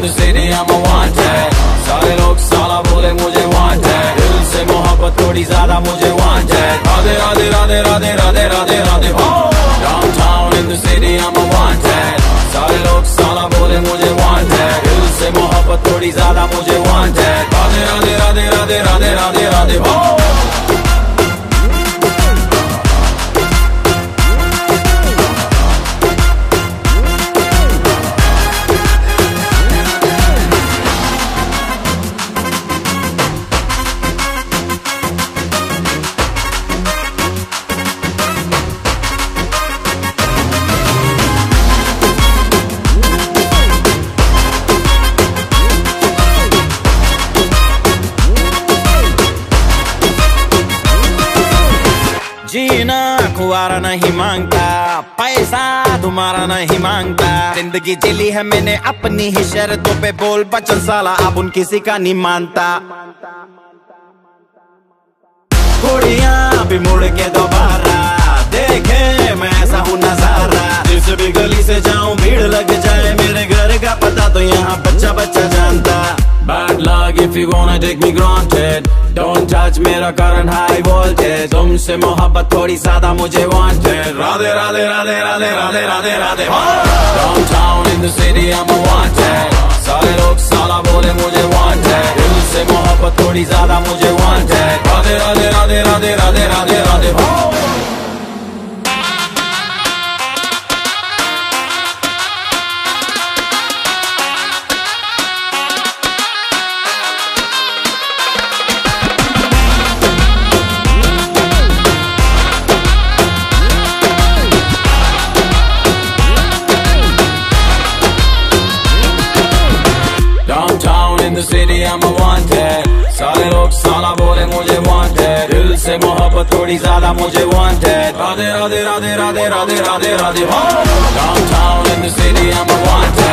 in the city I'm a wanted. सारे लोग साला बोले मुझे wanted. दिल से मोहब्बत थोड़ी ज्यादा मुझे wanted. राधे राधे राधे राधे राधे राधे राधे हो. Downtown in the city I'm a wanted. सारे लोग साला बोले मुझे wanted. दिल से मोहब्बत थोड़ी ज्यादा मुझे wanted. राधे राधे राधे राधे राधे राधे राधे हो. जीना खुआरा नहीं मांगता, पैसा तुम्हारा नहीं मांगता। जिंदगी जिली है मैंने अपनी ही शर्तों पे, बोल बचन साला अब उन किसी का नहीं मानता। कुड़ियां भी मुड़ के दोबारा देखे मैं ऐसा हूँ नजारा। जिस भी गली से जाऊं भीड़ लग जाए, मेरे घर का पता तो यहाँ बच्चा बच्चा जानता। Bad luck if you wanna take me granted. Don't touch मेरा current high voltage. तुमसे मोहब्बत थोड़ी ज्यादा मुझे wanted. राधे राधे राधे राधे राधे राधे राधे हो. Downtown in the city I'm a wanted. सारे लोग साला बोले मुझे wanted. दिल से मोहब्बत थोड़ी ज्यादा मुझे wanted. राधे राधे राधे राधे राधे राधे राधे हो. In the city I'm a wanted. सारे लोग साला बोले मुझे wanted. दिल से मोहब्बत थोड़ी ज्यादा मुझे wanted. राधे राधे राधे राधे राधे राधे राधे हो. Downtown in the city I'm a wanted.